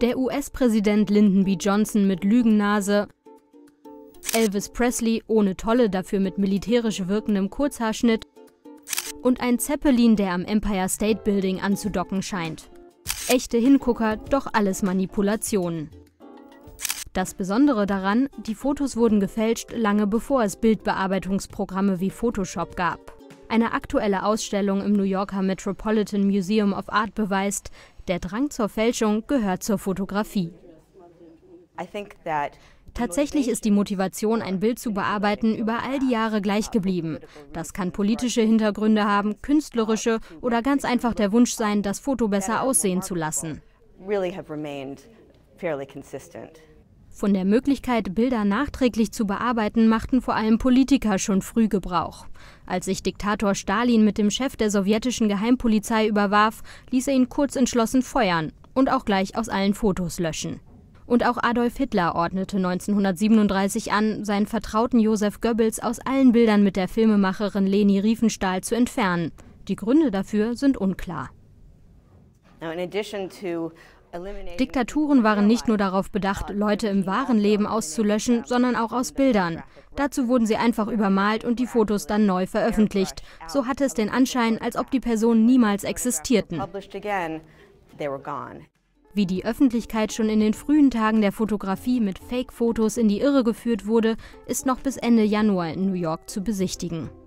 Der US-Präsident Lyndon B. Johnson mit Lügennase, Elvis Presley ohne Tolle, dafür mit militärisch wirkendem Kurzhaarschnitt und ein Zeppelin, der am Empire State Building anzudocken scheint. Echte Hingucker, doch alles Manipulationen. Das Besondere daran, die Fotos wurden gefälscht, lange bevor es Bildbearbeitungsprogramme wie Photoshop gab. Eine aktuelle Ausstellung im New Yorker Metropolitan Museum of Art beweist, der Drang zur Fälschung gehört zur Fotografie. Tatsächlich ist die Motivation, ein Bild zu bearbeiten, über all die Jahre gleich geblieben. Das kann politische Hintergründe haben, künstlerische oder ganz einfach der Wunsch sein, das Foto besser aussehen zu lassen. Von der Möglichkeit, Bilder nachträglich zu bearbeiten, machten vor allem Politiker schon früh Gebrauch. Als sich Diktator Stalin mit dem Chef der sowjetischen Geheimpolizei überwarf, ließ er ihn kurzentschlossen feuern und auch gleich aus allen Fotos löschen. Und auch Adolf Hitler ordnete 1937 an, seinen Vertrauten Joseph Goebbels aus allen Bildern mit der Filmemacherin Leni Riefenstahl zu entfernen. Die Gründe dafür sind unklar. Diktaturen waren nicht nur darauf bedacht, Leute im wahren Leben auszulöschen, sondern auch aus Bildern. Dazu wurden sie einfach übermalt und die Fotos dann neu veröffentlicht. So hatte es den Anschein, als ob die Personen niemals existierten. Wie die Öffentlichkeit schon in den frühen Tagen der Fotografie mit Fake-Fotos in die Irre geführt wurde, ist noch bis Ende Januar in New York zu besichtigen.